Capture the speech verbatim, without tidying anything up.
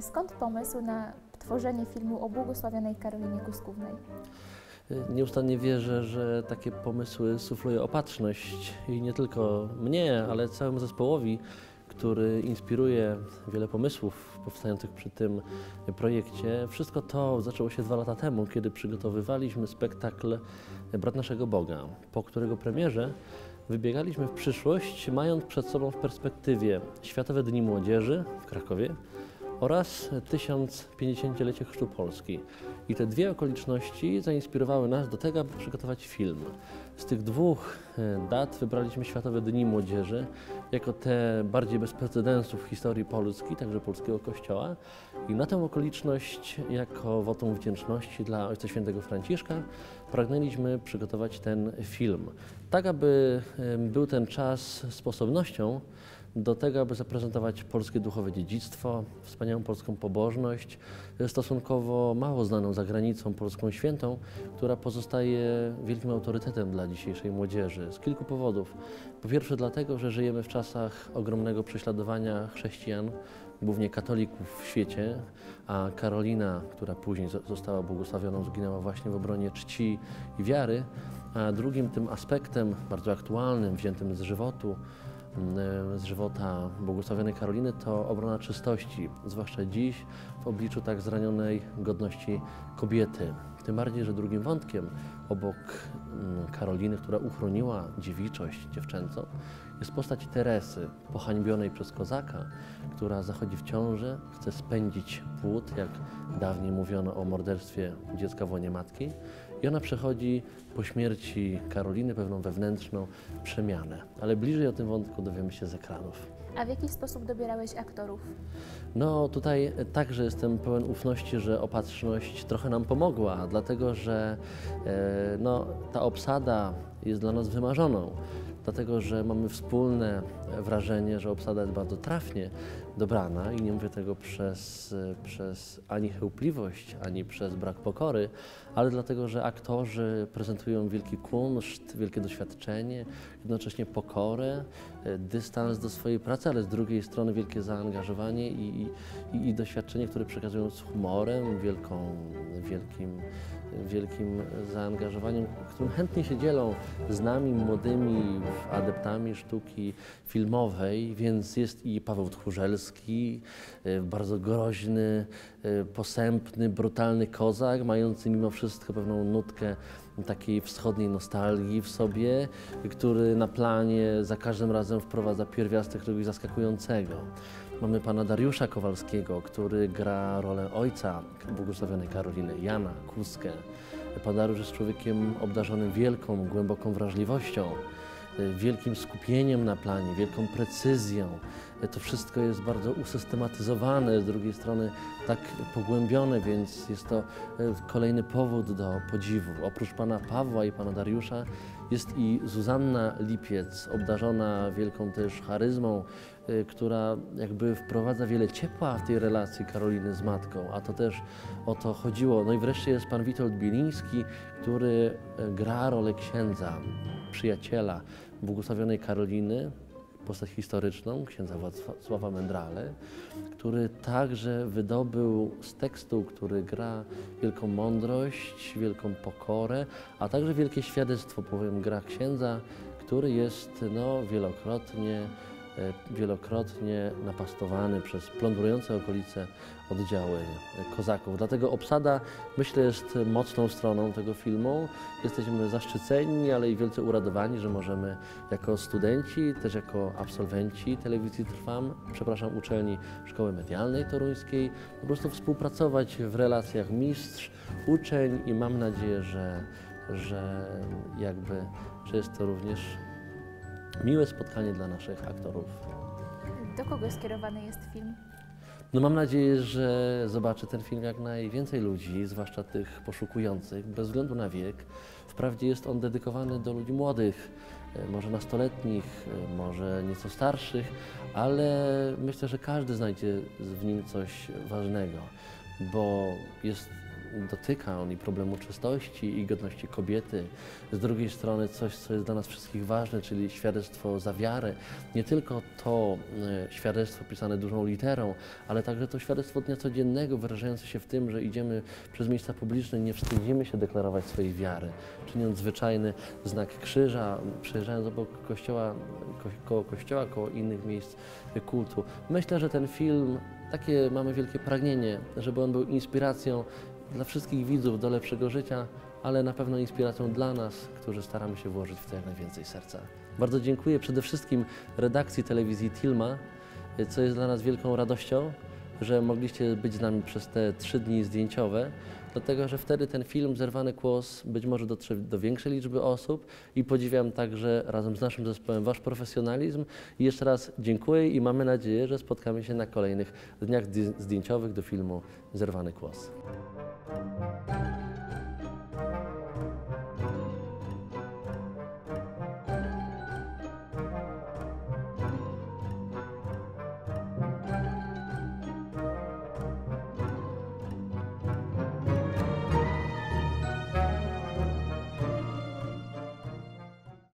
Skąd pomysł na tworzenie filmu o błogosławionej Karolinie Kuskównej? Nieustannie wierzę, że takie pomysły sufluje opatrzność i nie tylko mnie, ale całemu zespołowi, który inspiruje wiele pomysłów powstających przy tym projekcie. Wszystko to zaczęło się dwa lata temu, kiedy przygotowywaliśmy spektakl Brat Naszego Boga, po którego premierze wybiegaliśmy w przyszłość, mając przed sobą w perspektywie Światowe Dni Młodzieży w Krakowie oraz tysiąc pięćdziesięciolecie Chrztu Polski. I te dwie okoliczności zainspirowały nas do tego, aby przygotować film. Z tych dwóch dat wybraliśmy Światowe Dni Młodzieży jako te bardziej bez precedensu w historii Polski, także polskiego Kościoła. I na tę okoliczność, jako wotum wdzięczności dla Ojca Świętego Franciszka, pragnęliśmy przygotować ten film. Tak, aby był ten czas sposobnością do tego, aby zaprezentować polskie duchowe dziedzictwo, wspaniałą polską pobożność, stosunkowo mało znaną za granicą polską świętą, która pozostaje wielkim autorytetem dla dzisiejszej młodzieży z kilku powodów. Po pierwsze dlatego, że żyjemy w czasach ogromnego prześladowania chrześcijan, głównie katolików w świecie, a Karolina, która później została błogosławioną, zginęła właśnie w obronie czci i wiary, a drugim tym aspektem bardzo aktualnym, wziętym z żywotu, z żywota błogosławionej Karoliny, to obrona czystości, zwłaszcza dziś w obliczu tak zranionej godności kobiety. Tym bardziej, że drugim wątkiem obok Karoliny, która uchroniła dziewiczość dziewczęcą, jest postać Teresy, pohańbionej przez kozaka, która zachodzi w ciążę, chce spędzić płód, jak dawniej mówiono o morderstwie dziecka w łonie matki. I ona przechodzi po śmierci Karoliny pewną wewnętrzną przemianę. Ale bliżej o tym wątku dowiemy się z ekranów. A w jaki sposób dobierałeś aktorów? No tutaj także jestem pełen ufności, że opatrzność trochę nam pomogła, dlatego że e, no, ta obsada jest dla nas wymarzoną. Dlatego, że mamy wspólne wrażenie, że obsada jest bardzo trafnie dobrana i nie mówię tego przez, przez ani chełpliwość, ani przez brak pokory, ale dlatego, że aktorzy prezentują wielki kunszt, wielkie doświadczenie, jednocześnie pokorę, dystans do swojej pracy, ale z drugiej strony wielkie zaangażowanie i, i, i doświadczenie, które przekazują z humorem, wielką, wielkim, wielkim zaangażowaniem, którym chętnie się dzielą z nami, młodymi adeptami sztuki filmowej, więc jest i Paweł Tchórzelski, bardzo groźny, posępny, brutalny kozak, mający mimo wszystko pewną nutkę takiej wschodniej nostalgii w sobie, który na planie za każdym razem wprowadza pierwiastek czegoś zaskakującego. Mamy pana Dariusza Kowalskiego, który gra rolę ojca błogosławionej Karoliny, Jana Kuskę. Pan Dariusz jest człowiekiem obdarzonym wielką, głęboką wrażliwością, wielkim skupieniem na planie, wielką precyzją. To wszystko jest bardzo usystematyzowane, z drugiej strony tak pogłębione, więc jest to kolejny powód do podziwu. Oprócz pana Pawła i pana Dariusza jest i Zuzanna Lipiec, obdarzona wielką też charyzmą, która jakby wprowadza wiele ciepła w tej relacji Karoliny z matką, a to też o to chodziło. No i wreszcie jest pan Witold Biliński, który gra rolę księdza, przyjaciela błogosławionej Karoliny, postać historyczną, księdza Władysława Mędrale, który także wydobył z tekstu, który gra wielką mądrość, wielką pokorę, a także wielkie świadectwo, powiem, gra księdza, który jest no, wielokrotnie wielokrotnie napastowany przez plądrujące okolice oddziały kozaków. Dlatego obsada, myślę, jest mocną stroną tego filmu. Jesteśmy zaszczyceni, ale i wielce uradowani, że możemy jako studenci, też jako absolwenci Telewizji Trwam, przepraszam, uczelni Szkoły Medialnej Toruńskiej, po prostu współpracować w relacjach mistrz-uczeń i mam nadzieję, że, że jakby, że jest to również miłe spotkanie dla naszych aktorów. Do kogo skierowany jest film? No mam nadzieję, że zobaczy ten film jak najwięcej ludzi, zwłaszcza tych poszukujących, bez względu na wiek. Wprawdzie jest on dedykowany do ludzi młodych, może nastoletnich, może nieco starszych, ale myślę, że każdy znajdzie w nim coś ważnego, bo jest dotyka on i problemu czystości i godności kobiety. Z drugiej strony coś, co jest dla nas wszystkich ważne, czyli świadectwo za wiarę. Nie tylko to e, świadectwo pisane dużą literą, ale także to świadectwo dnia codziennego, wyrażające się w tym, że idziemy przez miejsca publiczne i nie wstydzimy się deklarować swojej wiary, czyniąc zwyczajny znak krzyża, przejeżdżając obok kościoła, ko koło kościoła, koło innych miejsc kultu. Myślę, że ten film, takie mamy wielkie pragnienie, żeby on był inspiracją dla wszystkich widzów do lepszego życia, ale na pewno inspiracją dla nas, którzy staramy się włożyć w to jak najwięcej serca. Bardzo dziękuję przede wszystkim redakcji telewizji Tilma, co jest dla nas wielką radością, że mogliście być z nami przez te trzy dni zdjęciowe, dlatego że wtedy ten film Zerwany Kłos być może dotrze do większej liczby osób i podziwiam także razem z naszym zespołem Wasz profesjonalizm. I jeszcze raz dziękuję i mamy nadzieję, że spotkamy się na kolejnych dniach zdjęciowych do filmu Zerwany Kłos.